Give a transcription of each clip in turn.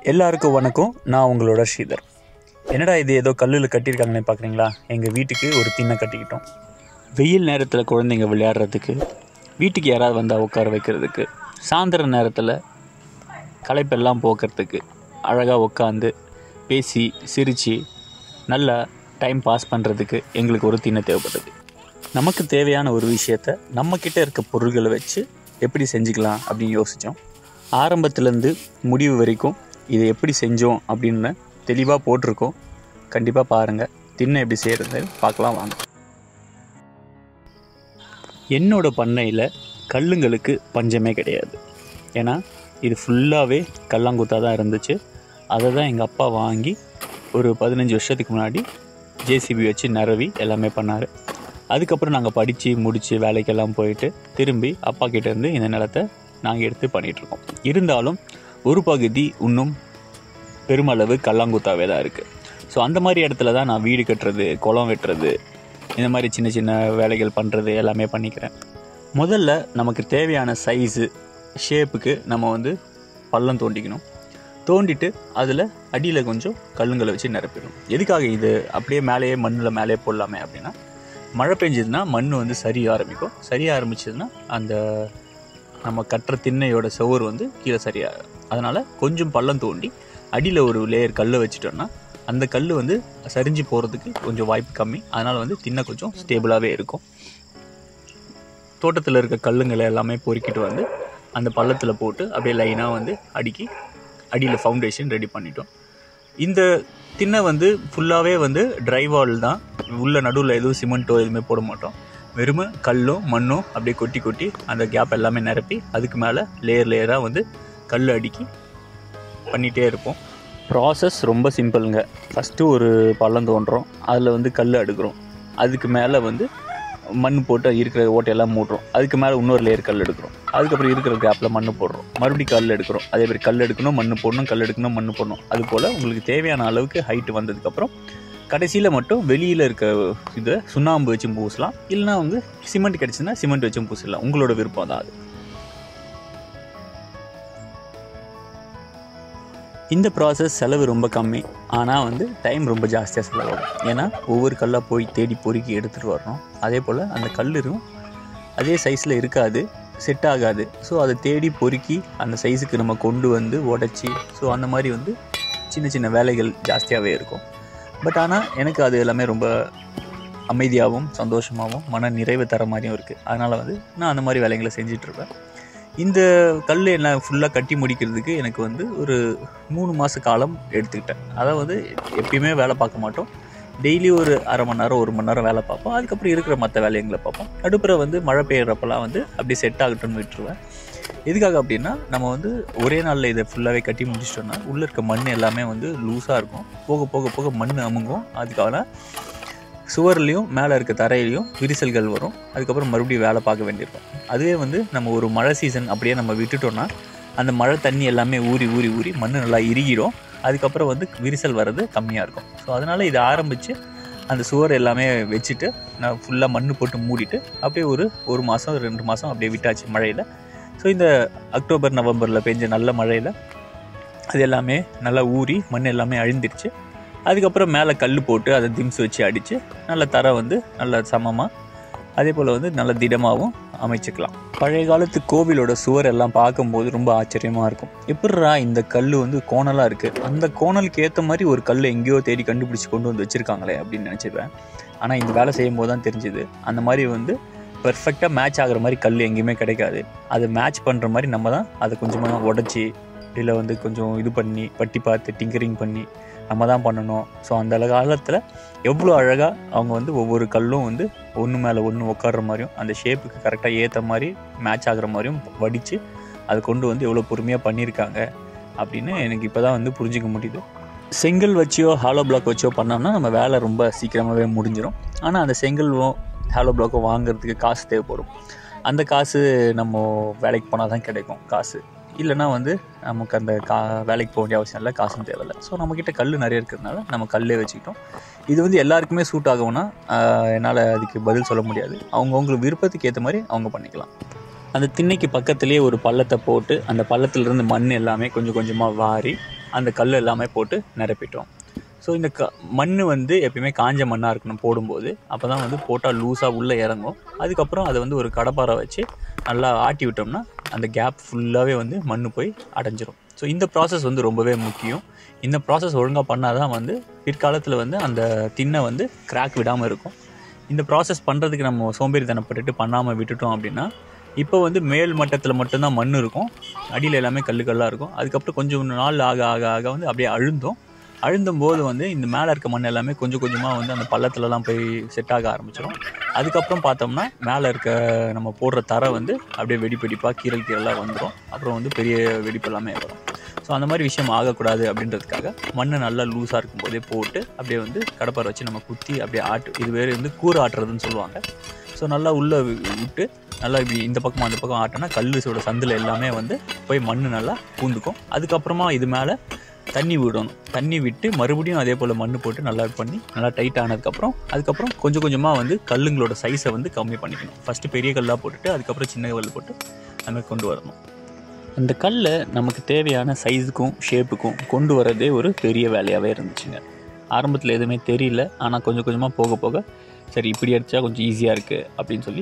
எல்லாருக்கும் வணக்கம். நான் உங்களோட ஸ்ரீதர். என்னடா இது ஏதோ கல்லில் கட்டியிருக்காங்களே பார்க்குறீங்களா? எங்கள் வீட்டுக்கு ஒரு திண்ணை கட்டிக்கிட்டோம். வெயில் நேரத்தில் குழந்தைங்க விளையாடுறதுக்கு, வீட்டுக்கு யாராவது வந்தால் உட்கார வைக்கிறதுக்கு, சாயந்தர நேரத்தில் களைப்பெல்லாம் போக்குறதுக்கு, அழகாக உட்காந்து பேசி சிரித்து நல்லா டைம் பாஸ் பண்ணுறதுக்கு எங்களுக்கு ஒரு திண்ணை தேவைப்படுது. நமக்கு தேவையான ஒரு விஷயத்தை நம்மக்கிட்ட இருக்க பொருள்களை வச்சு எப்படி செஞ்சுக்கலாம் அப்படின்னு யோசித்தோம். ஆரம்பத்துலேருந்து முடிவு வரைக்கும் இதை எப்படி செஞ்சோம் அப்படின்னு தெளிவாக போட்டிருக்கோம். கண்டிப்பாக பாருங்கள். திண்ணை எப்படி செய்கிறது பார்க்கலாம் வாங்க. என்னோட பண்ணையில் கல்லுங்களுக்கு பஞ்சமே கிடையாது. ஏன்னா இது ஃபுல்லாகவே கல்லாங்குத்தாக தான் இருந்துச்சு. அதை தான் எங்கள் அப்பா வாங்கி ஒரு 15 வருஷத்துக்கு முன்னாடி ஜேசிபி வச்சு நிரவி எல்லாமே பண்ணார். அதுக்கப்புறம் நாங்கள் படித்து முடித்து வேலைக்கெல்லாம் போயிட்டு திரும்பி அப்பா கிட்டேருந்து இந்த நிலத்தை நாங்கள் எடுத்து பண்ணிகிட்ருக்கோம். இருந்தாலும் ஒரு பகுதி இன்னும் பெருமளவு கல்லாங்குத்தாவே தான் இருக்குது. ஸோ அந்த மாதிரி இடத்துல தான் நான் வீடு கட்டுறது, குளம் வெட்டுறது, இந்த மாதிரி சின்ன சின்ன வேலைகள் பண்ணுறது எல்லாமே பண்ணிக்கிறேன். முதல்ல நமக்கு தேவையான சைஸு ஷேப்புக்கு நம்ம பள்ளம் தோண்டிக்கணும். தோண்டிட்டு அதில் அடியில் கொஞ்சம் கல்லுங்களை வச்சு நிரப்பிடணும். எதுக்காக இது அப்படியே மேலேயே மண்ணில் மேலேயே போடலாமே அப்படின்னா, மழை பெஞ்சதுன்னா மண் சரிய ஆரம்பிக்கும். சரிய ஆரம்பிச்சதுன்னா அந்த நம்ம கட்டுற திண்ணையோட சுவர் கீழே சரியாகும். அதனால் கொஞ்சம் பள்ளம் தோண்டி அடியில் ஒரு லேயர் கல்லை வச்சுட்டோம்னா அந்த கல் சரிஞ்சு போகிறதுக்கு கொஞ்சம் வாய்ப்பு கம்மி. அதனால் திண்ணை கொஞ்சம் ஸ்டேபிளாகவே இருக்கும். தோட்டத்தில் இருக்க கல்லுங்களை எல்லாமே பொறுக்கிட்டு அந்த பள்ளத்தில் போட்டு அப்படியே லைனாக அடுக்கி அடியில் ஃபவுண்டேஷன் ரெடி பண்ணிட்டோம். இந்த திண்ணை ஃபுல்லாகவே ட்ரை வால் தான். உள்ள நடுவில் எதுவும் சிமெண்ட்டோ எதுவுமே போட மாட்டோம். வெறும் கல்லும் மண்ணும் அப்படியே கொட்டி கொட்டி அந்த கேப் எல்லாமே நிரப்பி அதுக்கு மேலே லேயராக கல் அடுக்கி பண்ணிகிட்டே இருப்போம். ப்ராசஸ் ரொம்ப சிம்பிளுங்க. ஃபஸ்ட்டு ஒரு பள்ளம் தோண்டுறோம், அதில் கல் அடுக்கிறோம், அதுக்கு மேலே மண் போட்டு இருக்கிற ஓட்டையெல்லாம் மூடுறோம், அதுக்கு மேலே இன்னொரு லேயர் கல் எடுக்கிறோம், அதுக்கப்புறம் இருக்கிற கேப்பில் மண் போடுறோம், மறுபடியும் கல் எடுக்கிறோம், அதே மாதிரி கல் எடுக்கணும், மண் போடணும், கல் எடுக்கணும், மண் போடணும். அதுபோல் உங்களுக்கு தேவையான அளவுக்கு ஹைட்டு வந்ததுக்கப்புறம் கடைசியில் மட்டும் வெளியில் இருக்க இதை சுண்ணாம்பு வச்சும் பூசலாம். இல்லைனா சிமெண்ட் கிடச்சுன்னா சிமெண்ட் வச்சும் பூசலாம். உங்களோட விருப்பம் தான் அது. இந்த ப்ராசஸ் செலவு ரொம்ப கம்மி, ஆனால் டைம் ரொம்ப ஜாஸ்தியாக செலவாகும். ஏன்னா ஒவ்வொரு கல்லாக போய் தேடி பொறுக்கி எடுத்துகிட்டு வரணும். அதே போல் அந்த கல்லும் அதே சைஸில் இருக்காது, செட் ஆகாது. ஸோ அதை தேடி பொறுக்கி அந்த சைஸுக்கு நம்ம கொண்டு உடச்சி, ஸோ அந்த மாதிரி சின்ன சின்ன வேலைகள் ஜாஸ்தியாகவே இருக்கும். பட் ஆனால் எனக்கு அது எல்லாமே ரொம்ப அமைதியாகவும் சந்தோஷமாகவும் மன நிறைவு தர மாதிரியும் இருக்குது. அதனால் நான் அந்த மாதிரி வேலைகளை செஞ்சிட்ருப்பேன். இந்த கல் எல்லாம் ஃபுல்லாக கட்டி முடிக்கிறதுக்கு எனக்கு ஒரு 3 மாத காலம் எடுத்துக்கிட்டேன். அதாவது எப்பயுமே வேலை பார்க்க மாட்டோம். டெய்லி ஒரு அரை மணி நேரம் 1 மணி நேரம் வேலை பார்ப்போம். அதுக்கப்புறம் இருக்கிற மற்ற வேலைங்களை பார்ப்போம். அடுப்புற மழை பெய்யறப்பெல்லாம் அப்படியே செட் ஆகட்டும்னு விட்டுருவேன். எதுக்காக அப்படின்னா, நம்ம ஒரே நாளில் இதை ஃபுல்லாகவே கட்டி முடிச்சிட்டோம்னா உள்ளே இருக்க மண் எல்லாமே லூஸாக இருக்கும். போக போக போக மண் அமுங்கும். அதுக்கான சுவர்லேயும் மேலே இருக்க தரையிலையும் விரிசல்கள் வரும். அதுக்கப்புறம் மறுபடியும் வேலை பார்க்க வேண்டியிருக்கும். அதுவே நம்ம ஒரு மழை சீசன் அப்படியே நம்ம விட்டுட்டோம்னா அந்த மழை தண்ணி எல்லாமே ஊறி ஊறி ஊறி மண் நல்லா இறுகிடும். அதுக்கப்புறம் விரிசல் வர்றது கம்மியாக இருக்கும். ஸோ அதனால் இதை ஆரம்பித்து அந்த சுவர் எல்லாமே வச்சுட்டு நான் ஃபுல்லாக மண் போட்டு மூடிட்டு அப்படியே ஒரு மாதம் 2 மாதம் அப்படியே விட்டாச்சு மழையில். ஸோ இந்த அக்டோபர் நவம்பரில் பெஞ்ச நல்ல மழையில் அது எல்லாமே நல்லா ஊறி மண் எல்லாமே அழிந்துடுச்சு. அதுக்கப்புறம் மேலே கல் போட்டு அதை திம்ஸ் வச்சு அடித்து நல்ல தரை நல்ல சமமாக அதே போல் நல்ல திடமாகவும் அமைச்சிக்கலாம். பழைய காலத்து கோவிலோட சுவர் எல்லாம் பார்க்கும்போது ரொம்ப ஆச்சரியமாக இருக்கும். எப்படிரா இந்த கல் கோணலாக இருக்குது, அந்த கோணலுக்கு ஏற்ற மாதிரி ஒரு கல் எங்கேயோ தேடி கண்டுபிடிச்சி கொண்டு வச்சுருக்காங்களே அப்படின்னு நினச்சிருவேன். ஆனால் இந்த வேலை செய்யும் போது தான் தெரிஞ்சுது, அந்த மாதிரி பெர்ஃபெக்டாக மேட்ச் ஆகிற மாதிரி கல் எங்கேயுமே கிடைக்காது. அதை மேட்ச் பண்ணுற மாதிரி நம்ம தான் அதை கொஞ்சமாக உடச்சி இல்லை கொஞ்சம் இது பண்ணி பட்டி பார்த்து டிங்கரிங் பண்ணி நம்ம தான் பண்ணணும். ஸோ அந்த காலத்தில் எவ்வளோ அழகாக அவங்க ஒவ்வொரு கல்லும் ஒன்று மேலே ஒன்று உட்கார்ற மாதிரியும் அந்த ஷேப்புக்கு கரெக்டாக ஏற்ற மாதிரி மேட்ச் ஆகிற மாதிரியும் வடித்து அதை கொண்டு எவ்வளோ பொறுமையாக பண்ணியிருக்காங்க அப்படின்னு எனக்கு இப்போ தான் புரிஞ்சிக்க முடியுது. செங்கல் வச்சியோ ஹாலோ பிளாக் வச்சோ பண்ணோம்னா நம்ம வேலை ரொம்ப சீக்கிரமாகவே முடிஞ்சிடும். ஆனால் அந்த செங்கலும் ஹாலோ பிளாக்கோ வாங்குறதுக்கு காசு தேவைப்படும். அந்த காசு நம்ம வேலைக்கு போனால் தான் கிடைக்கும் காசு. இல்லைனா நமக்கு அந்த வேலைக்கு போக வேண்டிய அவசியம் இல்லை, காசும் தேவையில்லை. ஸோ நம்மக்கிட்ட கல் நிறைய இருக்கிறதுனால நம்ம கல்லே வச்சுக்கிட்டோம். இது எல்லாருக்குமே சூட் ஆகும்னா என்னால் அதுக்கு பதில் சொல்ல முடியாது. அவங்கவுங்களுக்கு விருப்பத்துக்கு ஏற்ற மாதிரி அவங்க பண்ணிக்கலாம். அந்த திண்ணைக்கு பக்கத்துலேயே ஒரு பள்ளத்தை போட்டு அந்த பள்ளத்துலேருந்து மண் எல்லாமே கொஞ்சம் கொஞ்சமாக வாரி அந்த கல் எல்லாமே போட்டு நிரப்பிட்டோம். ஸோ இந்த மண் வந்து எப்பயுமே காஞ்ச மண்ணாக இருக்கணும் போடும்போது, அப்போ தான் வந்து போட்டால் லூஸாக உள்ளே இறங்கும். அதுக்கப்புறம் அதை வந்து ஒரு கடப்பாரை வச்சு நல்லா ஆட்டி விட்டோம்னா அந்த கேப் ஃபுல்லாகவே வந்து மண் போய் அடைஞ்சிரும். ஸோ இந்த ப்ராசஸ் வந்து ரொம்பவே முக்கியம். இந்த ப்ராசஸ் ஒழுங்காக பண்ணால் தான் வந்து பிற்காலத்தில் வந்து அந்த திண்ணை வந்து கிராக் விடாமல் இருக்கும். இந்த ப்ராசஸ் பண்ணுறதுக்கு நம்ம சோம்பேறித்தனப்பட்டுட்டு பண்ணாமல் விட்டுட்டோம் அப்படின்னா, இப்போ வந்து மேல் மட்டத்தில் மட்டும்தான் மண் இருக்கும், அடியில் எல்லாமே கல்லாக இருக்கும். அதுக்கப்புறம் கொஞ்சம் நாள் ஆக ஆக ஆக வந்து அப்படியே அழுந்தும் போது வந்து இந்த மேலே இருக்க மண் எல்லாமே கொஞ்சம் கொஞ்சமாக வந்து அந்த பள்ளத்துலலாம் போய் செட் ஆக ஆரம்பிச்சிடும். அதுக்கப்புறம் பார்த்தோம்னா மேலே இருக்க நம்ம போடுற தரை வந்து அப்படியே வெடிப்பாக கீரலாக வந்துடும். அப்புறம் வந்து பெரிய வெடிப்பு எல்லாமே வரும். ஸோ அந்த மாதிரி விஷயம் ஆகக்கூடாது அப்படின்றதுக்காக மண் நல்லா லூஸாக இருக்கும்போதே போட்டு அப்படியே வந்து கடப்பாரை வச்சு நம்ம குத்தி அப்படியே இது வேறு வந்து கூறு ஆட்டுறதுன்னு சொல்லுவாங்க. ஸோ நல்லா உள்ளே விட்டு நல்லா இப்படி இந்த பக்கம் அந்த பக்கம் ஆட்டினா கல்லூசோட சந்தில் எல்லாமே வந்து போய் மண் நல்லா பூந்துக்கும். அதுக்கப்புறமா இது மேலே தண்ணி விடணும். தண்ணி விட்டு மறுபடியும் அதே போல் மண் போட்டு நல்லா பண்ணி நல்லா டைட் அதுக்கப்புறம் கொஞ்சம் கொஞ்சமாக வந்து கல்லுங்களோட சைஸை வந்து கம்மி பண்ணிக்கணும். ஃபஸ்ட்டு பெரிய கல்லாக போட்டுட்டு அதுக்கப்புறம் சின்ன கல் போட்டு நம்ம கொண்டு வரணும். அந்த கல்லை நமக்கு தேவையான சைஸுக்கும் ஷேப்புக்கும் கொண்டு வரதே ஒரு பெரிய வேலையாகவே இருந்துச்சுங்க. ஆரம்பத்தில் எதுவுமே தெரியல, ஆனால் கொஞ்சம் கொஞ்சமாக போக போக சரி இப்படி அடித்தா கொஞ்சம் ஈஸியாக இருக்குது அப்படின்னு சொல்லி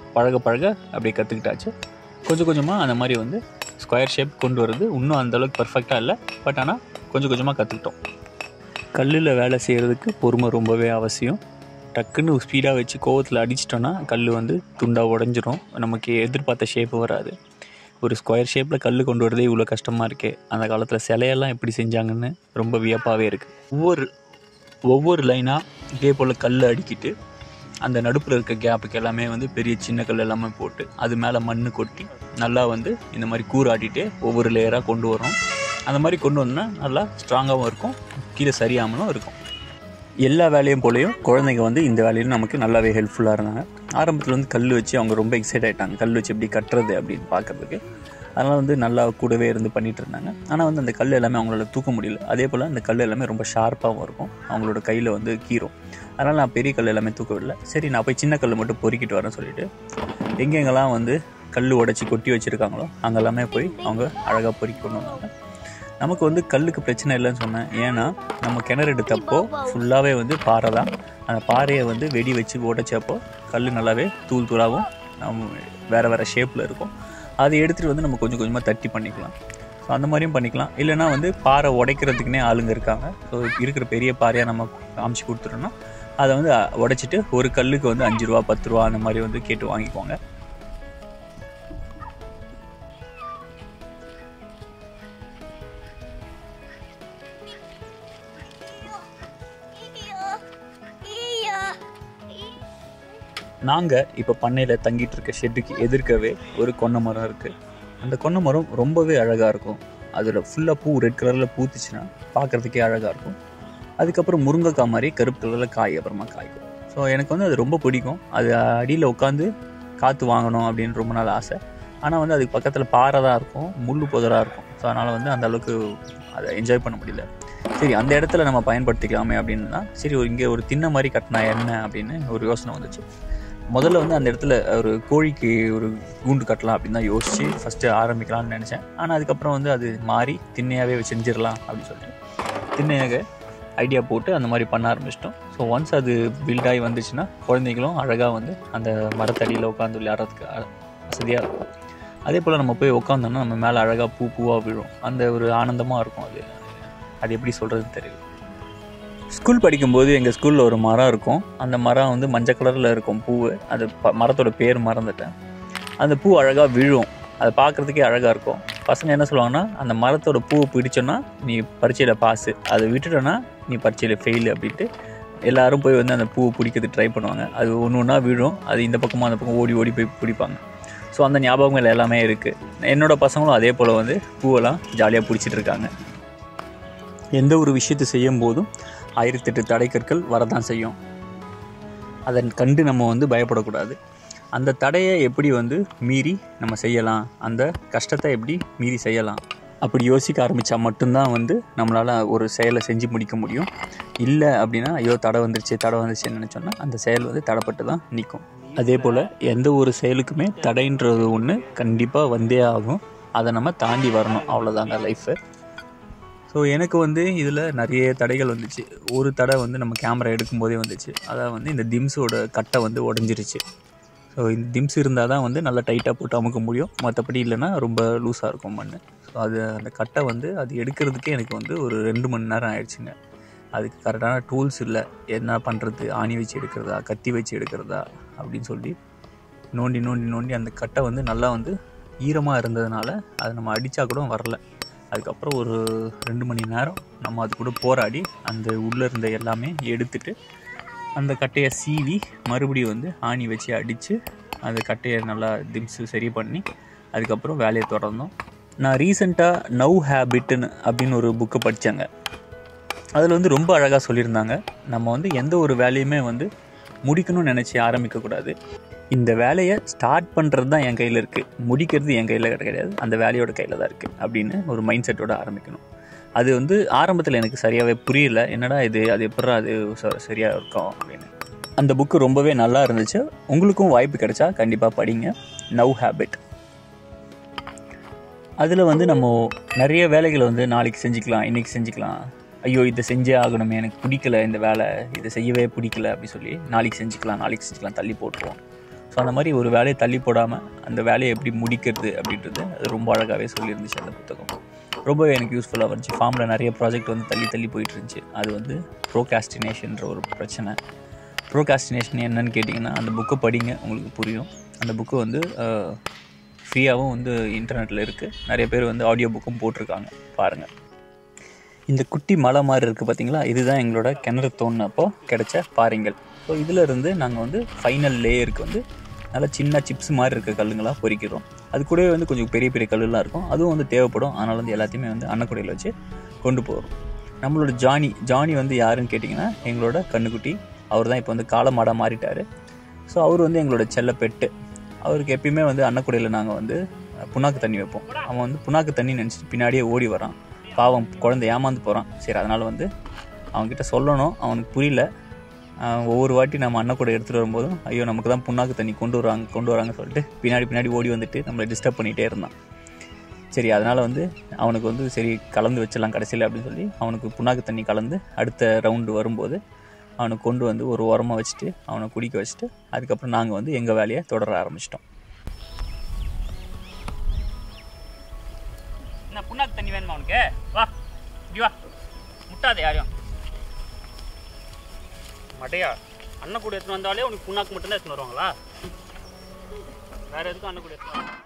பழக அப்படியே கற்றுக்கிட்டாச்சு. கொஞ்சம் கொஞ்சமாக அந்த மாதிரி வந்து ஸ்கொயர் ஷேப் கொண்டு வரது இன்னும் அந்தளவுக்கு பர்ஃபெக்டாக இல்லை, பட் ஆனால் கொஞ்சம் கொஞ்சமாக கற்றுக்கிட்டோம். கல்லில் வேலை செய்கிறதுக்கு பொறுமை ரொம்பவே அவசியம். டக்குன்னு ஸ்பீடாக வச்சு கோவத்தில் அடிச்சிட்டோன்னா கல் வந்து துண்டாக உடஞ்சிரும், நமக்கு எதிர்பார்த்த ஷேப்பு வராது. ஒரு ஸ்கொயர் ஷேப்பில் கல் கொண்டு வரதே இவ்வளோ கஷ்டமாக இருக்குது. அந்த காலத்தில் சிலையெல்லாம் எப்படி செஞ்சாங்கன்னு ரொம்ப வியப்பாகவே இருக்குது. ஒவ்வொரு லைனாக இதே போல் கல் அடிக்கிட்டு அந்த நடுப்பில் இருக்க கேப்புக்கு எல்லாமே வந்து பெரிய சின்ன கல் எல்லாமே போட்டு அது மேலே மண் கொட்டி நல்லா வந்து இந்த மாதிரி கூறாட்டிகிட்டே ஒவ்வொரு லேயராக கொண்டு வரோம். அந்த மாதிரி கொண்டு வந்தோம்னா நல்லா ஸ்ட்ராங்காகவும் இருக்கும், கீழே சரியாமலும் இருக்கும். எல்லா வேலையும் போலையும் குழந்தைங்க வந்து இந்த வேலையிலும் நமக்கு நல்லாவே ஹெல்ப்ஃபுல்லாக இருந்தாங்க. ஆரம்பத்தில் வந்து கல் வச்சு அவங்க ரொம்ப எக்ஸைட் ஆகிட்டாங்க, கல் வச்சு எப்படி கட்டுறது அப்படின்னு பார்க்குறதுக்கு. அதனால் வந்து நல்லா கூடவே இருந்து பண்ணிகிட்டு இருந்தாங்க. ஆனால் வந்து அந்த கல் எல்லாமே அவங்களால தூக்க முடியல. அதே போல் அந்த கல் எல்லாமே ரொம்ப ஷார்ப்பாகவும் இருக்கும், அவங்களோட கையில் வந்து கீரும். அதனால் நான் பெரிய கல் எல்லாமே தூக்க விடல. சரி நான் போய் சின்ன கல் மட்டும் பொறுக்கிட்டு வரேன்னு சொல்லிவிட்டு எங்கெங்கெல்லாம் வந்து கல் உடச்சி கொட்டி வச்சுருக்காங்களோ அங்கெல்லாமே போய் அவங்க அழகாக பொறுக்கி கொண்டு வந்தாங்க. நமக்கு வந்து கல்லுக்கு பிரச்சனை இல்லைன்னு சொன்னேன். ஏன்னா நம்ம கிணறு எடுத்தப்போ ஃபுல்லாகவே வந்து பாறை தான். அந்த பாறையை வந்து வெடி வச்சு உடைச்சப்போ கல் நல்லாவே தூளாகவும் வேறு ஷேப்பில் இருக்கும். அதை எடுத்துகிட்டு வந்து நம்ம கொஞ்சம் கொஞ்சமாக தட்டி பண்ணிக்கலாம். ஸோ அந்த மாதிரியும் பண்ணிக்கலாம். இல்லைனா வந்து பாறை உடைக்கிறதுக்குனே ஆளுங்க இருக்காங்க. ஸோ இருக்கிற பெரிய பாறையாக நம்ம காமிச்சு கொடுத்துட்டோம்னா அதை வந்து உடைச்சிட்டு ஒரு கல்லுக்கு வந்து 5 ரூபா 10 ரூபா அந்த மாதிரி வந்து கேட்டு வாங்கிக்குவாங்க. நாங்கள் இப்போ பண்ணையில் தங்கிட்டு இருக்க ஷெட்டுக்கு எதிர்க்கவே ஒரு கொன்னை மரம் இருக்குது. அந்த கொன்னை மரம் ரொம்பவே அழகாக இருக்கும். அதில் ஃபுல்லாக பூ ரெட் கலரில் பூத்துச்சுன்னா பார்க்குறதுக்கே அழகாக இருக்கும். அதுக்கப்புறம் முருங்கைக்காய் மாதிரி கருப்பு கலரில் அப்புறமா காய்க்கும். ஸோ எனக்கு வந்து அது ரொம்ப பிடிக்கும். அது அடியில் உட்காந்து காற்று வாங்கணும் அப்படின்னு ரொம்ப நாள் ஆசை. ஆனால் வந்து அதுக்கு பக்கத்தில் பாறை தான் இருக்கும், முள் புதராக இருக்கும். ஸோ அதனால் வந்து அந்தளவுக்கு அதை என்ஜாய் பண்ண முடியல. சரி அந்த இடத்துல நம்ம பயன்படுத்திக்கலாமே அப்படின்னு தான் சரி இங்கே ஒரு திண்ணை மாதிரி கட்டினா என்ன அப்படின்னு ஒரு யோசனை வந்துச்சு. முதல்ல வந்து அந்த இடத்துல ஒரு கோழிக்கு ஒரு கூண்டு கட்டலாம் அப்படின்னு தான் யோசித்து ஃபஸ்ட்டு ஆரம்பிக்கலாம்னு நினச்சேன். ஆனால் அதுக்கப்புறம் வந்து அது மாறி திண்ணையாகவே செஞ்சிடலாம் அப்படின்னு சொல்லிட்டு திண்ணையாக ஐடியா போட்டு அந்த மாதிரி பண்ண ஆரம்பிச்சிட்டோம். ஸோ ஒன்ஸ் அது பில்டாகி வந்துச்சுன்னா குழந்தைங்களும் அழகாக வந்து அந்த மரத்தடியில் உட்காந்து விளையாடுறதுக்கு வசதியாக இருக்கும். அதே போல் நம்ம போய் உட்காந்தோம்னா நம்ம மேலே அழகாக பூவாக விழும். அந்த ஒரு ஆனந்தமாக இருக்கும். அது எப்படி சொல்கிறதுன்னு தெரியல. ஸ்கூல் படிக்கும்போது எங்கள் ஸ்கூலில் ஒரு மரம் இருக்கும். அந்த மரம் வந்து மஞ்சள் கலரில் இருக்கும் பூ. அது மரத்தோட பேர் மறந்துட்டேன். அந்த பூ அழகாக விழும், அதை பார்க்குறதுக்கே அழகாக இருக்கும். பசங்க என்ன சொல்லுவாங்கன்னா, அந்த மரத்தோட பூவை பிடிச்சோன்னா நீ பரீட்சையில் பாஸு, அதை விட்டுட்டோன்னா நீ பரீட்சையில் ஃபெயிலு அப்படின்ட்டு எல்லோரும் போய் வந்து அந்த பூவை பிடிக்கிறதுக்கு ட்ரை பண்ணுவாங்க. அது ஒன்று ஒன்றா விழும், அது இந்த பக்கமாக அந்த பக்கம் ஓடி ஓடி போய் பிடிப்பாங்க. ஸோ அந்த ஞாபகங்கள் எல்லாமே இருக்குது. என்னோடய பசங்களும் அதே போல் வந்து பூவெல்லாம் ஜாலியாக பிடிச்சிட்டு இருக்காங்க. எந்த ஒரு விஷயத்தை செய்யும் போதும் 1008 தடைக்கற்கள் வரதான் செய்யும். அதை கண்டு நம்ம வந்து பயப்படக்கூடாது. அந்த தடையை எப்படி வந்து மீறி நம்ம செய்யலாம், அந்த கஷ்டத்தை எப்படி மீறி செய்யலாம் அப்படி யோசிக்க ஆரம்பித்தா மட்டும்தான் வந்து நம்மளால் ஒரு செயலை செஞ்சு முடிக்க முடியும். இல்லை அப்படின்னா ஐயோ தடை வந்துருச்சுன்னு நினச்சோன்னா அந்த செயல் வந்து தடைப்பட்டு தான் நிற்கும். அதே போல் எந்த ஒரு செயலுக்குமே தடைன்றது ஒன்று கண்டிப்பாக வந்தே ஆகும். அதை நம்ம தாண்டி வரணும், அவ்வளோதாங்க லைஃபு. ஸோ எனக்கு வந்து இதில் நிறைய தடைகள் வந்துச்சு. ஒரு தடை வந்து நம்ம கேமரா எடுக்கும்போதே வந்துச்சு. அதாவது வந்து இந்த திம்ஸோட கட்டை வந்து உடஞ்சிருச்சு. ஸோ இந்த திம்ஸ் இருந்தால் தான் வந்து நல்லா டைட்டாக போட்டு அமுக்க முடியும். மற்றபடி இல்லைன்னா ரொம்ப லூஸாக இருக்கும் மண். ஸோ அது அந்த கட்டை வந்து அது எடுக்கிறதுக்கே எனக்கு வந்து ஒரு 2 மணி நேரம் ஆயிடுச்சுங்க. அதுக்கு கரெக்டான டூல்ஸ் இல்லை. என்ன பண்ணுறது, ஆணி வச்சு எடுக்கிறதா, கத்தி வச்சு எடுக்கிறதா அப்படின்னு சொல்லி நோண்டி நோண்டி நோண்டி அந்த கட்டை வந்து நல்லா வந்து ஈரமாக இருந்ததுனால அதை நம்ம அடித்தா கூட வரல. அதுக்கப்புறம் ஒரு 2 மணி நேரம் நம்ம அது கூட போராடி அந்த உள்ளே இருந்த எல்லாமே எடுத்துட்டு அந்த கட்டையை சீவி மறுபடியும் வந்து ஆணி வச்சு அடித்து அந்த கட்டையை நல்லா திம்ஸு சரி பண்ணி அதுக்கப்புறம் வேலையை தொடர்ந்தோம். நான் ரீசெண்டாக நவ் ஹேபிட்னு அப்படின்னு ஒரு புக்கை படித்தேங்க. அதில் வந்து ரொம்ப அழகாக சொல்லியிருந்தாங்க. நம்ம வந்து எந்த ஒரு வேலையுமே வந்து முடிக்கணும்னு நினச்சி ஆரம்பிக்கக்கூடாது. இந்த வேலையை ஸ்டார்ட் பண்ணுறது தான் என் கையில் இருக்குது, முடிக்கிறது என் கையில் கிடையாது, அந்த வேலையோட கையில் தான் இருக்குது அப்படின்னு ஒரு மைண்ட் செட்டோடு ஆரம்பிக்கணும். அது வந்து ஆரம்பத்தில் எனக்கு சரியாகவே புரியல. என்னடா இது, அது எப்படா அது சரியாக இருக்கும் அப்படின்னு. அந்த புக்கு ரொம்பவே நல்லா இருந்துச்சு. உங்களுக்கும் வாய்ப்பு கிடைச்சா கண்டிப்பாக படிங்க. Now habit. அதில் வந்து நம்ம நிறைய வேலைகளை வந்து நாளைக்கு செஞ்சுக்கலாம், இன்றைக்கி செஞ்சுக்கலாம், ஐயோ இதை செஞ்சே ஆகணுமே, எனக்கு பிடிக்கல இந்த வேலை, இதை செய்யவே பிடிக்கல அப்படின்னு சொல்லி நாளைக்கு செஞ்சுக்கலாம் தள்ளி போட்டுருவோம். ஸோ அந்த மாதிரி ஒரு வேலையை தள்ளி போடாமல் அந்த வேலையை எப்படி முடிக்கிறது அப்படின்றது அது ரொம்ப அழகாகவே சொல்லியிருந்துச்சு அந்த புத்தகம். ரொம்பவே எனக்கு யூஸ்ஃபுல்லாக இருந்துச்சு. ஃபார்மில் நிறைய ப்ராஜெக்ட் வந்து தள்ளி போயிட்டு இருந்துச்சு. அது வந்து ப்ரோகாஸ்டினேஷன்ற ஒரு பிரச்சனை. ப்ரோகாஸ்டினேஷன் என்னன்னு கேட்டிங்கன்னா அந்த புக்கை படிங்க, உங்களுக்கு புரியும். அந்த புக்கு வந்து ஃப்ரீயாகவும் வந்து இன்டர்நெட்டில் இருக்குது. நிறைய பேர் வந்து ஆடியோ புக்கும் போட்டிருக்காங்க, பாருங்கள். இந்த குட்டி மலை மாதிரி இருக்குது பார்த்தீங்களா, இதுதான் எங்களோட கிணறு தோணுனப்போ கிடைச்ச பாறைங்கள். ஸோ இதில் இருந்து நாங்கள் வந்து ஃபைனல் லேயருக்கு வந்து நல்லா சின்ன சிப்ஸ் மாதிரி இருக்க கல்லுங்களாக பொறிக்கிறோம். அது கூடவே வந்து கொஞ்சம் பெரிய பெரிய கல்லுலாம் இருக்கும், அதுவும் வந்து தேவைப்படும். அதனால் வந்து எல்லாத்தையுமே வந்து அன்னக்குடையில் வச்சு கொண்டு போகிறோம். நம்மளோட ஜானி வந்து யாருன்னு கேட்டிங்கன்னா எங்களோட கண்ணுக்குட்டி. அவர் தான் இப்போ வந்து காலமாடாக மாறிட்டார். ஸோ அவர் வந்து எங்களோட செல்ல பெட்டு. அவருக்கு எப்பயுமே வந்து அன்னக்குடையில் நாங்கள் வந்து புண்ணாக்கு தண்ணி வைப்போம். அவன் வந்து புண்ணாக்கு தண்ணி நினச்சிட்டு பின்னாடியே ஓடி வரான். பாவம், குழந்தை ஏமாந்து போகிறான். சரி, அதனால் வந்து அவன்கிட்ட சொல்லணும், அவனுக்கு புரியல. ஒவ்வொரு வாட்டி நம்ம அன்னக்கூட எடுத்துகிட்டு வரும்போதும் ஐயோ நமக்கு தான் புண்ணாக்கு தண்ணி கொண்டு வராங்க சொல்லிட்டு பின்னாடி ஓடி வந்துட்டு நம்மளை டிஸ்டர்ப் பண்ணிகிட்டே இருந்தான். சரி, அதனால் வந்து அவனுக்கு வந்து சரி கலந்து வச்சிடலாம் கடைசியில் அப்படின்னு சொல்லி அவனுக்கு புண்ணாக்கு தண்ணி கலந்து அடுத்த ரவுண்டு வரும்போது அவனுக்கு கொண்டு வந்து ஒரு ஓரமாக வச்சுட்டு அவனை குடிக்க வச்சுட்டு அதுக்கப்புறம் நாங்கள் வந்து எங்கள் வேலையை தொடர ஆரம்பிச்சிட்டோம். என்ன புண்ணாக்கு தண்ணி வேணுமா உனக்கு? வா இப்படி வா, முட்டாதே யாரையும். மட்டையா, அண்ணன் கூட எடுத்துன்னு வந்தாலே உனக்கு புண்ணாக்கு மட்டும்தான் எடுத்துன்னு வருவாங்களா? வேற எதுக்கும் அண்ணன் கூட எடுத்துன்னு வருவாங்க.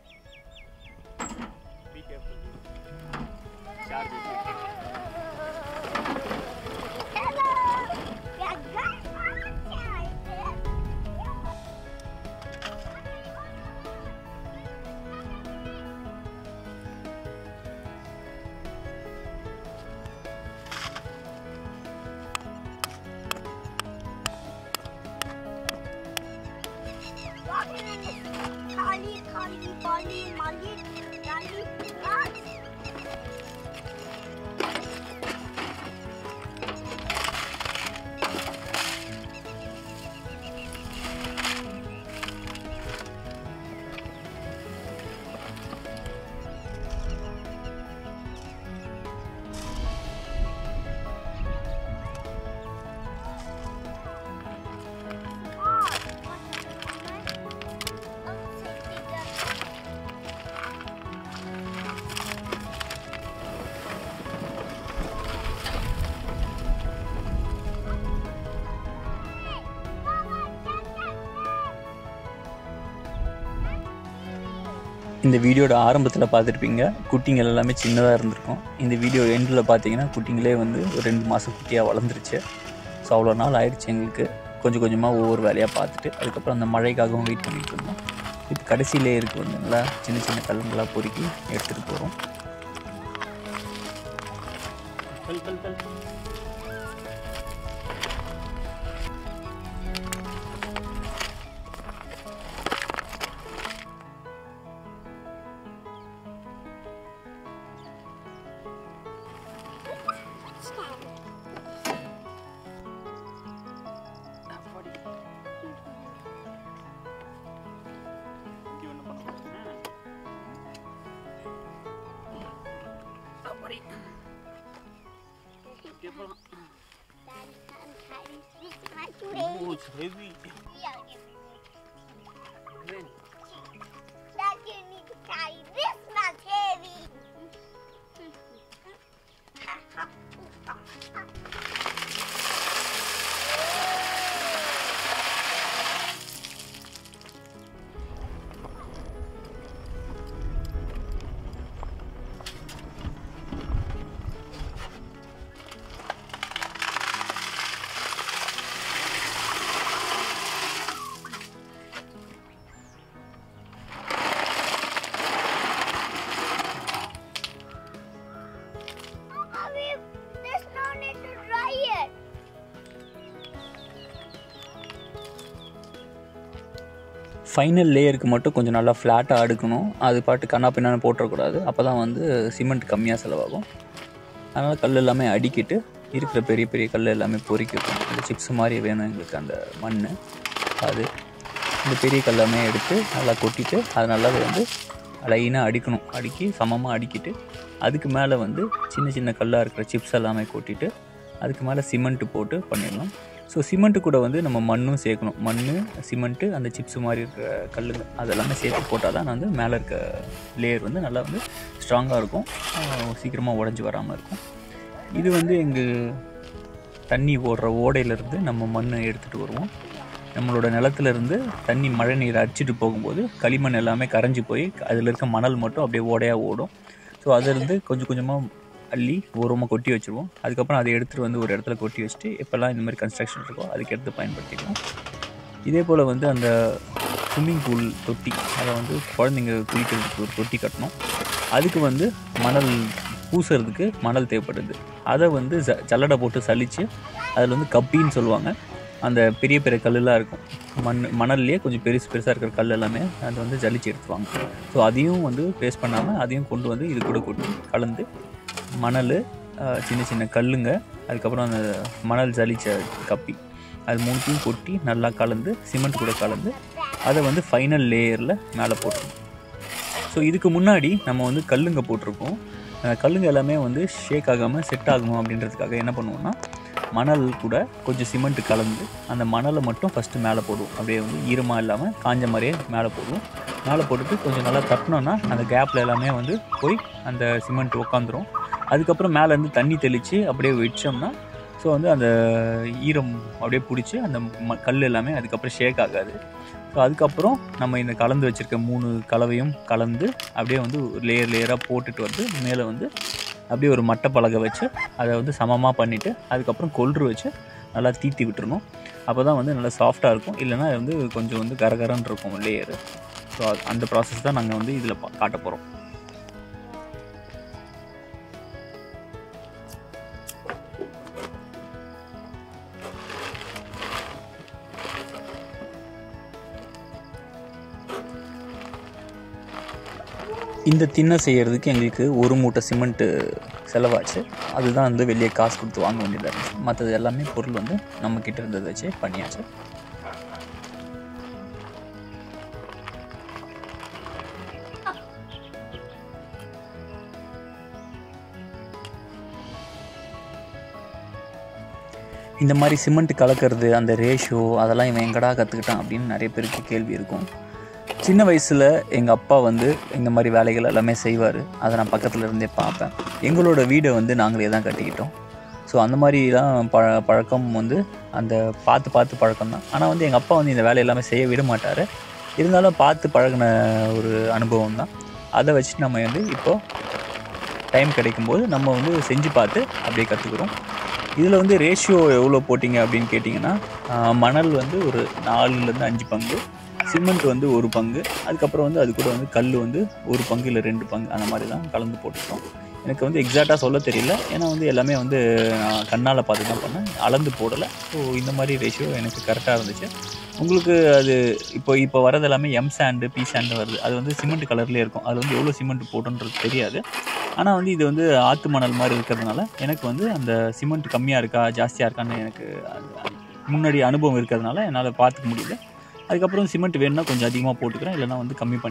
இந்த வீடியோட ஆரம்பத்தில் பார்த்துருப்பீங்க, குட்டிங்கள் எல்லாமே சின்னதாக இருந்திருக்கும். இந்த வீடியோ எண்டில் பார்த்தீங்கன்னா குட்டிங்களே வந்து ஒரு 2 மாதம் குட்டியாக வளர்ந்துருச்சு. ஸோ அவ்வளோ நாள் ஆயிடுச்சு எங்களுக்கு. கொஞ்சம் கொஞ்சமாக ஒவ்வொரு வேலையாக பார்த்துட்டு அதுக்கப்புறம் அந்த மழைக்காகவும் வெயிட் பண்ணிட்டு இருந்தோம். இப்போ கடைசியிலே இருக்குது வந்து நல்லா சின்ன சின்ன கல்லுங்களாக பொறுக்கி எடுத்துகிட்டு போகிறோம். ஓகே போலாம். Daddy, oh heavy. Dad, you need to carry this much heavy. There's no need to dry it. Final லேயருக்கு மட்டும் கொஞ்சம் நல்லா ஃப்ளாட்டாக அடுக்கணும். அது பாட்டு கண்ணா பின்னான்னு போட்டுறக்கூடாது. அப்போ தான் வந்து சிமெண்ட் கம்மியாக செலவாகும். அதனால் கல் எல்லாமே அடிக்கிட்டு இருக்கிற பெரிய பெரிய கல் எல்லாமே பொறுக்கி வைக்கணும். அந்த சிப்ஸ் மாதிரி வேணும் எங்களுக்கு அந்த மண். அது இந்த பெரிய கல்லாமே எடுத்து நல்லா கொட்டிட்டு அது நல்லா வந்து லைனாக அடிக்கணும். அடுக்கி சமமாக அடிக்கிட்டு அதுக்கு மேலே வந்து சின்ன சின்ன கல்லாக இருக்கிற சிப்ஸ் எல்லாமே கொட்டிட்டு அதுக்கு மேலே சிமெண்ட்டு போட்டு பண்ணிடலாம். ஸோ சிமெண்ட்டு கூட வந்து நம்ம மண்ணும் சேர்க்கணும். மண், சிமெண்ட்டு, அந்த சிப்ஸ் மாதிரி இருக்கிற கல்லுங்க அதெல்லாமே சேர்த்து போட்டால் தான் வந்து மேலே இருக்க லேயர் வந்து நல்லா வந்து ஸ்ட்ராங்காக இருக்கும், சீக்கிரமாக உடஞ்சி வராமல் இருக்கும். இது வந்து எங்கள் தண்ணி ஓடுற ஓடையிலேருந்து நம்ம மண் எடுத்துகிட்டு வருவோம். நம்மளோட நிலத்துலேருந்து தண்ணி மழை நீர் அடிச்சுட்டு போகும்போது களிமண் எல்லாமே கரைஞ்சி போய் அதில் இருக்க மணல் மட்டும் அப்படியே ஓடையாக ஓடும். ஸோ அதிலிருந்து கொஞ்சம் கொஞ்சமாக அள்ளி ஓரமாக கொட்டி வச்சுருவோம். அதுக்கப்புறம் அதை எடுத்துகிட்டு வந்து ஒரு இடத்துல கொட்டி வச்சுட்டு எப்போல்லாம் இந்த மாதிரி கன்ஸ்ட்ரக்ஷன் இருக்கோ அதுக்கு எடுத்து பயன்படுத்திக்குவோம். இதே போல் வந்து அந்த ஸ்விம்மிங் பூல் தொட்டி, அதை வந்து குழந்தைங்க குளிக்கிறதுக்கு ஒரு தொட்டி கட்டணும். அதுக்கு வந்து மணல் பூசுறதுக்கு மணல் தேவைப்படுது. அதை வந்து ஜல்லடை போட்டு சலித்து அதில் வந்து கப்பின்னு சொல்லுவாங்க. அந்த பெரிய பெரிய கல்லெலாம் இருக்கும், மணல்லையே கொஞ்சம் பெருசாக இருக்கிற கல் எல்லாமே அதை வந்து ஜலிச்சு எடுத்துவாங்க. ஸோ அதையும் வந்து வேஸ்ட் பண்ணாமல் அதையும் கொண்டு வந்து இது கூட கொட்டி கலந்து மணல், சின்ன சின்ன கல்லுங்க, அதுக்கப்புறம் அந்த மணல் ஜலிச்ச கப்பி, அது மூணுத்தையும் கொட்டி நல்லா கலந்து சிமெண்ட் கூட கலந்து அதை வந்து ஃபைனல் லேயரில் மேலே போட்டுருவோம். ஸோ இதுக்கு முன்னாடி நம்ம வந்து கல்லுங்க போட்டிருக்கோம். கல்லுங்க எல்லாமே வந்து ஷேக் ஆகாமல் செட் ஆகணும் அப்படின்றதுக்காக என்ன பண்ணுவோம்னா மணல் கூட கொஞ்சம் சிமெண்ட் கலந்து அந்த மணலை மட்டும் ஃபஸ்ட்டு மேலே போடுவோம். அப்படியே வந்து ஈரமாக இல்லாமல் காஞ்ச மாதிரியே மேலே போடுவோம். மேலே போட்டுட்டு கொஞ்சம் நல்லா தட்டினோன்னா அந்த கேப்பில் எல்லாமே வந்து போய் அந்த சிமெண்ட் உட்காந்துரும். அதுக்கப்புறம் மேலேருந்து தண்ணி தெளித்து அப்படியே வச்சோம்னா ஸோ வந்து அந்த ஈரம் அப்படியே பிடிச்சி அந்த கல் எல்லாமே அதுக்கப்புறம் ஷேக் ஆகாது. ஸோ அதுக்கப்புறம் நம்ம இந்த கலந்து வச்சுருக்க 3 கலவையும் கலந்து அப்படியே வந்து லேயர் லேயராக போட்டுட்டு வந்து மேலே வந்து அப்படியே ஒரு மட்டை பலகை வச்சு அதை வந்து சமமாக பண்ணிவிட்டு அதுக்கப்புறம் கொல்று வச்சு நல்லா தீத்தி விட்டுறணும். அப்போ தான் வந்து நல்லா சாஃப்டாக இருக்கும். இல்லைனா வந்து கொஞ்சம் வந்து கரகரன்னு இருக்கும் லேயரு. ஸோ அந்த ப்ராசஸ் தான் நாங்கள் வந்து இதில் காட்ட போகிறோம். இந்த திண்ணை செய்கிறதுக்கு எங்களுக்கு 1 மூட்டை சிமெண்ட்டு செலவாச்சு. அதுதான் வந்து வெளியே காசு கொடுத்து வாங்க வேண்டியதாக இருந்துச்சு. மற்றது எல்லாமே பொருள் வந்து நம்மக்கிட்ட இருந்ததை வச்சு பண்ணியாச்சு. இந்த மாதிரி சிமெண்ட் கலக்கிறது, அந்த ரேஷியோ, அதெல்லாம் இவன் எங்கடா கற்றுக்கிட்டான் அப்படின்னு நிறைய பேருக்கு கேள்வி இருக்கும். சின்ன வயசில் எங்கள் அப்பா வந்து இந்த மாதிரி வேலைகள் எல்லாமே செய்வார். அதை நான் பக்கத்தில் இருந்தே பார்ப்பேன். எங்களோட வீடை வந்து நாங்களே தான் கட்டிக்கிட்டோம். ஸோ அந்த மாதிரிலாம் பழக்கம் வந்து அந்த பார்த்து பழக்கம் தான். ஆனால் வந்து எங்கள் அப்பா வந்து இந்த வேலை எல்லாமே செய்ய விட மாட்டார். இருந்தாலும் பார்த்து பழகின ஒரு அனுபவம் தான். அதை வச்சு நம்ம வந்து இப்போது டைம் கிடைக்கும்போது நம்ம வந்து செஞ்சு பார்த்து அப்படியே கற்றுக்குறோம். இதில் வந்து ரேஷியோ எவ்வளோ போட்டிங்க அப்படின்னு கேட்டிங்கன்னா மணல் வந்து ஒரு 4லேருந்து 5 பங்கு, சிமெண்ட் வந்து 1 பங்கு, அதுக்கப்புறம் வந்து அது கூட வந்து கல் வந்து 1 பங்கு இல்லை 2 பங்கு அந்த மாதிரி தான் கலந்து போட்டுட்டோம். எனக்கு வந்து எக்ஸாக்டாக சொல்ல தெரியல, ஏன்னா வந்து எல்லாமே வந்து நான் கண்ணால் பார்த்து தான் பண்ணேன், அளந்து போடலை. ஸோ இந்த மாதிரி ரேஷியோ எனக்கு கரெக்டாக இருந்துச்சு. உங்களுக்கு அது இப்போ வரது எல்லாமே எம் சாண்டு, பி சாண்டு வருது. அது வந்து சிமெண்ட் கலர்லேயே இருக்கும். அது வந்து எவ்வளோ சிமெண்ட் போட்டோன்றது தெரியாது. ஆனால் வந்து இது வந்து ஆற்று மணல் மாதிரி இருக்கிறதுனால எனக்கு வந்து அந்த சிமெண்ட் கம்மியாக இருக்கா ஜாஸ்தியாக இருக்கான்னு எனக்கு முன்னாடி அனுபவம் இருக்கிறதுனால என்னால் பார்த்துக்க முடியல. அதுக்கப்புறம் சிமெண்ட் வேணும்னா கொஞ்சம் அதிகமாக போட்டுக்கிறேன், இல்லைனா வந்து கம்மி பண்ணி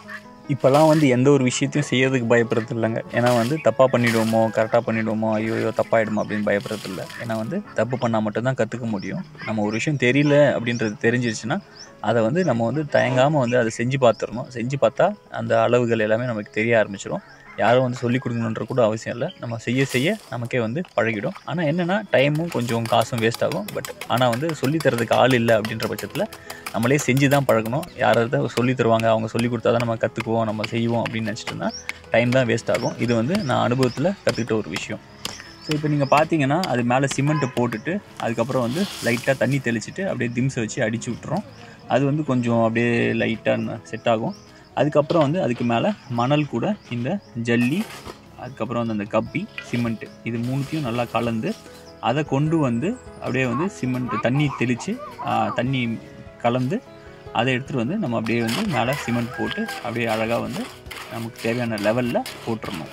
இப்போல்லாம் வந்து எந்த ஒரு விஷயத்தையும் செய்யறதுக்கு பயப்படுறது இல்லைங்க. ஏன்னா வந்து தப்பாக பண்ணிவிடுவோமோ, கரெக்டாக பண்ணிவிடுவோமோ, ஐயோ தப்பாகிடுமோ அப்படின்னு பயப்படுறது இல்லை. ஏன்னா வந்து தப்பு பண்ணால் மட்டும்தான் கற்றுக்க முடியும். நம்ம ஒரு விஷயம் தெரியல அப்படின்றது தெரிஞ்சிருச்சுன்னா அதை வந்து நம்ம வந்து தயங்காமல் வந்து அதை செஞ்சு பார்த்துடணும். செஞ்சு பார்த்தா அந்த அளவுகள் எல்லாமே நமக்கு தெரிய ஆரம்பிச்சிடும். யாரும் வந்து சொல்லிக் கொடுக்கணுன்ற கூட அவசியம் இல்லை. நம்ம செய்ய செய்ய நமக்கே வந்து பழகிடும். ஆனால் என்னென்னா டைமும் கொஞ்சம் காசும் வேஸ்ட் ஆகும். ஆனால் வந்து சொல்லித்தரதுக்கு ஆள் இல்லை அப்படின்ற பட்சத்தில் நம்மளே செஞ்சு தான் பழகணும். யாராவது சொல்லி தருவாங்க, அவங்க சொல்லி கொடுத்தா தான் நம்ம கற்றுக்குவோம், நம்ம செய்வோம் அப்படின்னு நினச்சிட்டோம்னா டைம் தான் வேஸ்ட் ஆகும். இது வந்து நான் அனுபவத்தில் கற்றுக்கிட்ட ஒரு விஷயம். ஸோ இப்போ நீங்கள் பார்த்தீங்கன்னா அது மேலே சிமெண்ட்டை போட்டுட்டு அதுக்கப்புறம் வந்து லைட்டாக தண்ணி தெளிச்சிட்டு அப்படியே திம்ஸை வச்சு அடித்து விட்டுறோம். அது வந்து கொஞ்சம் அப்படியே லைட்டாக செட் ஆகும். அதுக்கப்புறம் வந்து அதுக்கு மேலே மணல் கூட இந்த ஜல்லி, அதுக்கப்புறம் வந்து அந்த கப்பி, சிமெண்ட்டு இது மூணுத்தையும் நல்லா கலந்து அதை கொண்டு வந்து அப்படியே வந்து சிமெண்ட்டு தண்ணி தெளித்து தண்ணி கலந்து அதை எடுத்துகிட்டு வந்து நம்ம அப்படியே வந்து மேலே சிமெண்ட் போட்டு அப்படியே அழகாக வந்து நமக்கு தேவையான லெவலில் போட்டுடணும்.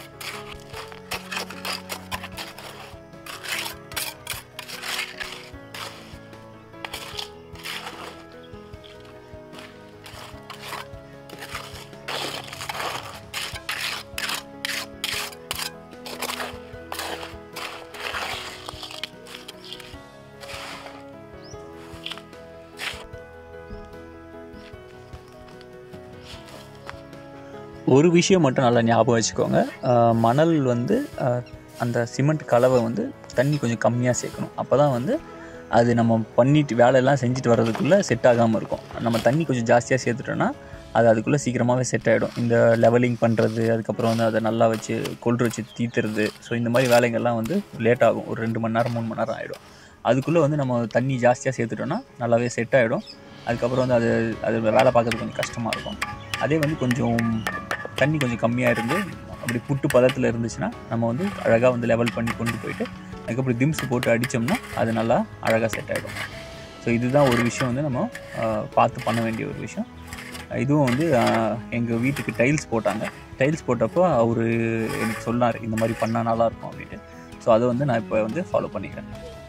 ஒரு விஷயம் மட்டும் நல்லா ஞாபகம் வச்சுக்கோங்க. மணல் வந்து அந்த சிமெண்ட் கலவை வந்து தண்ணி கொஞ்சம் கம்மியாக சேர்க்கணும். அப்போ தான் வந்து அது நம்ம பண்ணிட்டு வேலையெல்லாம் செஞ்சுட்டு வர்றதுக்குள்ளே செட் ஆகாமல் இருக்கும். நம்ம தண்ணி கொஞ்சம் ஜாஸ்தியாக சேர்த்துட்டோன்னா அது அதுக்குள்ளே சீக்கிரமாகவே செட் ஆகிடும். இந்த லெவலிங் பண்ணுறது, அதுக்கப்புறம் வந்து அதை நல்லா வச்சு கொல்று வச்சு தீத்துறது, ஸோ இந்த மாதிரி வேலைகள்லாம் வந்து லேட் ஆகும். ஒரு 2 மணி நேரம் 3 மணி நேரம் ஆகிடும். அதுக்குள்ளே வந்து நம்ம தண்ணி ஜாஸ்தியாக சேர்த்துட்டோன்னா நல்லாவே செட் ஆகிடும். அதுக்கப்புறம் வந்து அது வேலை பார்க்குறது கொஞ்சம் கஷ்டமாக இருக்கும். அதே வந்து கொஞ்சம் தண்ணி கொஞ்சம் கம்மியாக இருந்து அப்படி புட்டு பதத்தில் இருந்துச்சுன்னா நம்ம வந்து அழகாக வந்து லெவல் பண்ணி கொண்டு போயிட்டு அதுக்கப்புறம் திம்ஸ் போட்டு அடித்தோம்னா அது நல்லா அழகாக செட் ஆகிடும். ஸோ இதுதான் ஒரு விஷயம் வந்து நம்ம பார்த்து பண்ண வேண்டிய ஒரு விஷயம். இதுவும் வந்து எங்கள் வீட்டுக்கு டைல்ஸ் போட்டாங்க. டைல்ஸ் போட்டப்போ அவர் எனக்கு சொன்னார் இந்த மாதிரி பண்ணால் நல்லாயிருக்கும் அப்படின்ட்டு. ஸோ அதை வந்து நான் இப்போ வந்து ஃபாலோ பண்ணிக்கிறேன்.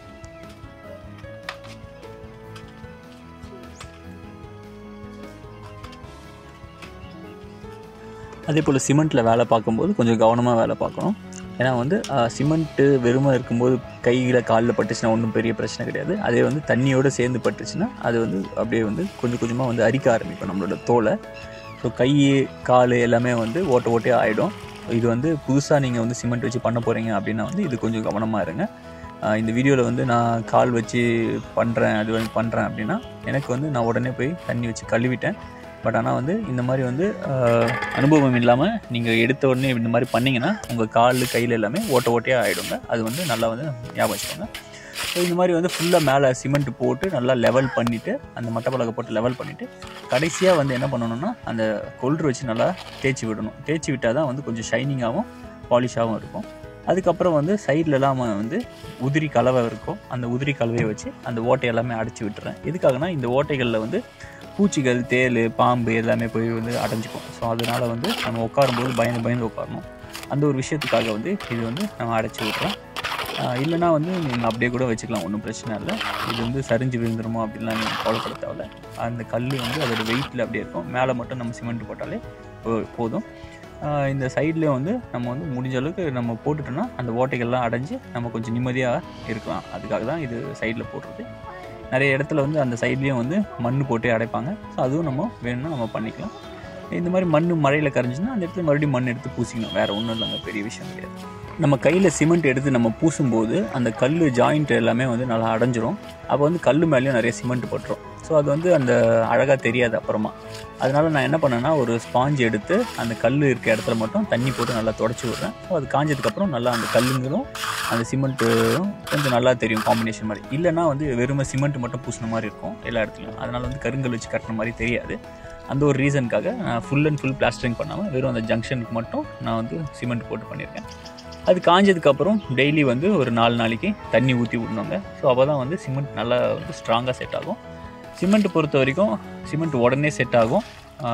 அதே போல் சிமெண்ட்டில் வேலை பார்க்கும்போது கொஞ்சம் கவனமாக வேலை பார்க்கணும். ஏன்னா வந்து சிமெண்ட்டு வெறுமை இருக்கும்போது கையில் காலில் பட்டுச்சுன்னா ஒன்றும் பெரிய பிரச்சனை கிடையாது. அதே வந்து தண்ணியோடு சேர்ந்து பட்டுச்சுன்னா அது வந்து அப்படியே வந்து கொஞ்சம் கொஞ்சமாக வந்து அரிக்க ஆரம்பிக்கும் நம்மளோட தோலை. ஸோ கை கால் எல்லாமே வந்து ஓட்டையாக ஆகிடும். இது வந்து புதுசாக நீங்கள் வந்து சிமெண்ட் வச்சு பண்ண போகிறீங்க அப்படின்னா வந்து இது கொஞ்சம் கவனமாக இருங்க. இந்த வீடியோவில் வந்து நான் கால் வச்சு பண்ணுறேன் அது வந்து பண்ணுறேன் அப்படின்னா எனக்கு வந்து நான் உடனே போய் தண்ணி வச்சு கழுவிட்டேன். ஆனால் வந்து இந்த மாதிரி வந்து அனுபவம் இல்லாமல் நீங்கள் எடுத்த உடனே இந்த மாதிரி பண்ணிங்கன்னா உங்கள் கால் கையில் எல்லாமே ஓட்டையாக ஆகிடுங்க. அது வந்து நல்லா வந்து ஞாபகம் வச்சுக்கோங்க. ஸோ இந்த மாதிரி வந்து ஃபுல்லாக மேலே சிமெண்ட் போட்டு நல்லா லெவல் பண்ணிவிட்டு அந்த மட்டப்பலகை போட்டு லெவல் பண்ணிவிட்டு கடைசியாக வந்து என்ன பண்ணணும்னா அந்த கொல்று வச்சு நல்லா தேய்ச்சி விடணும். தேய்ச்சி விட்டால் தான் வந்து கொஞ்சம் ஷைனிங்காகவும் பாலிஷாகவும் இருக்கும். அதுக்கப்புறம் வந்து சைட்லலாம் வந்து உதிரி கலவை இருக்கும். அந்த உதிரி கலவையை வச்சு அந்த ஓட்டை எல்லாமே அடைச்சி விட்டுறேன். எதுக்காகனா இந்த ஓட்டைகளில் வந்து பூச்சிகள், தேள், பாம்பு எல்லாமே போய் வந்து அடைஞ்சிக்கும். ஸோ அதனால் வந்து நம்ம உட்காரும்போது பயந்து உட்காரணும். அந்த ஒரு விஷயத்துக்காக வந்து இது வந்து நம்ம அடைச்சி விட்றோம். இல்லைனா வந்து நீங்கள் அப்படியே கூட வச்சுக்கலாம், ஒன்றும் பிரச்சனை இல்லை. இது வந்து சரிஞ்சு விழுந்துருமோ அப்படின்லாம் நீங்கள் கவலைப்பட தேவையில்ல. அந்த கல் வந்து அதோடய வெயிட்டில் அப்படியே இருக்கும். மேலே மட்டும் நம்ம சிமெண்ட் போட்டாலே போதும். இந்த சைட்லேயும் வந்து நம்ம வந்து முடிஞ்ச அளவுக்கு நம்ம போட்டுட்டோன்னா அந்த ஓட்டைகள்லாம் அடைஞ்சு நம்ம கொஞ்சம் நிம்மதியாக இருக்கலாம். அதுக்காக தான் இது சைடில் போடுறது. நிறைய இடத்துல வந்து அந்த சைட்லேயும் வந்து மண் போட்டு அடைப்பாங்க. ஸோ அதுவும் நம்ம வேணும்னா நம்ம பண்ணிக்கலாம். இந்த மாதிரி மண் மழையில் கரைஞ்சின்னா அந்த இடத்துல மறுபடியும் மண் எடுத்து பூசிக்கணும். வேறு ஒன்றும் இல்லைங்க, பெரிய விஷயம் கிடையாது. நம்ம கையில் சிமெண்ட் எடுத்து நம்ம பூசும்போது அந்த கல் ஜாயிண்ட் எல்லாமே வந்து நல்லா அடைஞ்சிரும். அப்போ வந்து கல் மேலேயும் நிறைய சிமெண்ட் பட்டுரும். ஸோ அது வந்து அந்த அழகாக தெரியாது அப்புறமா. அதனால் நான் என்ன பண்ணேன்னா ஒரு ஸ்பாஞ்ச் எடுத்து அந்த கல் இருக்க இடத்துல மட்டும் தண்ணி போட்டு நல்லா தொடச்சி விட்றேன். ஸோ அது காஞ்சதுக்கப்புறம் நல்லா அந்த கல்லுங்களும் அந்த சிமெண்ட்டும் கொஞ்சம் நல்லா தெரியும் காம்பினேஷன் மாதிரி. இல்லைனா வந்து வெறுமை சிமெண்ட் மட்டும் பூசின மாதிரி இருக்கும் எல்லா இடத்துலையும். அதனால் வந்து கருங்கல் வச்சு கட்டின மாதிரி தெரியாது. அந்த ஒரு ரீசனுக்காக நான் ஃபுல் அண்ட் ஃபுல் பிளாஸ்டரிங் பண்ணாமல் வெறும் அந்த ஜங்ஷனுக்கு மட்டும் நான் வந்து சிமெண்ட் போட்டு பண்ணியிருக்கேன். அது காஞ்சதுக்கப்புறம் டெய்லி வந்து ஒரு 4 நாளைக்கு தண்ணி ஊற்றி விடணுங்க. ஸோ அப்போ தான் வந்து சிமெண்ட் நல்லா வந்து ஸ்ட்ராங்காக செட் ஆகும். சிமெண்ட் பொறுத்த வரைக்கும் சிமெண்ட் உடனே செட் ஆகும்.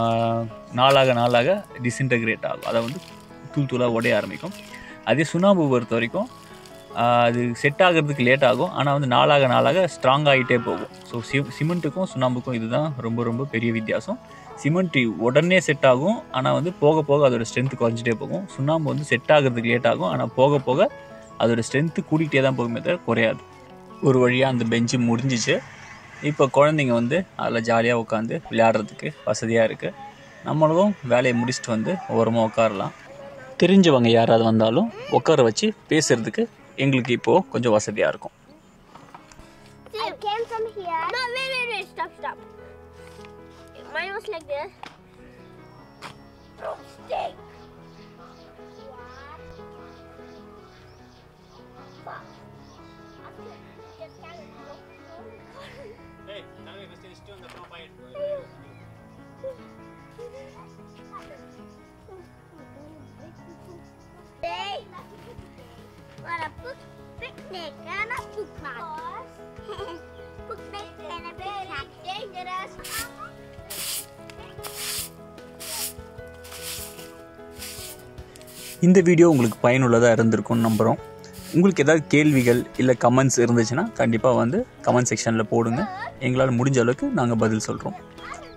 நாளாக டிஸ்இன்டகிரேட் ஆகும். அதை வந்து தூளாக உடைய ஆரம்பிக்கும். அதே சுண்ணாம்பு பொறுத்த வரைக்கும் அது செட் ஆகிறதுக்கு லேட் ஆகும். ஆனால் வந்து நாளாக ஸ்ட்ராங் ஆகிட்டே போகும். ஸோ சிமெண்ட்டுக்கும் சுண்ணாம்புக்கும் இதுதான் ரொம்ப ரொம்ப பெரிய வித்தியாசம். சிமெண்ட் உடனே செட் ஆகும், ஆனால் வந்து போக போக அதோட ஸ்ட்ரென்த்து குறைஞ்சிட்டே போகும். சுண்ணாம்பு வந்து செட் ஆகிறதுக்கு லேட் ஆகும், ஆனால் போக போக அதோட ஸ்ட்ரென்த்து கூட்டிகிட்டே தான் போகுமே தவிர குறையாது. ஒரு வழியாக அந்த பெஞ்சு முடிஞ்சிச்சு. இப்போ குழந்தைங்க வந்து அதில் ஜாலியாக உட்காந்து விளையாடுறதுக்கு வசதியாக இருக்குது. நம்மளும் வேலையை முடிச்சுட்டு வந்து ஓரமாக உட்காரலாம். தெரிஞ்சவங்க யாராவது வந்தாலும் உட்கார வச்சு பேசுகிறதுக்கு எங்களுக்கு இப்போது கொஞ்சம் வசதியாக இருக்கும். I came from here. No, wait. Stop. Mine was like this. Broomstick. What a picnic and a bookmark. Picnic and a picnic. Dangerous. இந்த வீடியோ உங்களுக்கு பயனுள்ளதாக இருந்திருக்கும்னு நம்புகிறோம். உங்களுக்கு ஏதாவது கேள்விகள் இல்லை கமெண்ட்ஸ் இருந்துச்சுன்னா கண்டிப்பாக வந்து கமெண்ட் செக்ஷனில் போடுங்க. எங்களால் முடிஞ்ச அளவுக்கு நாங்கள் பதில் சொல்கிறோம்.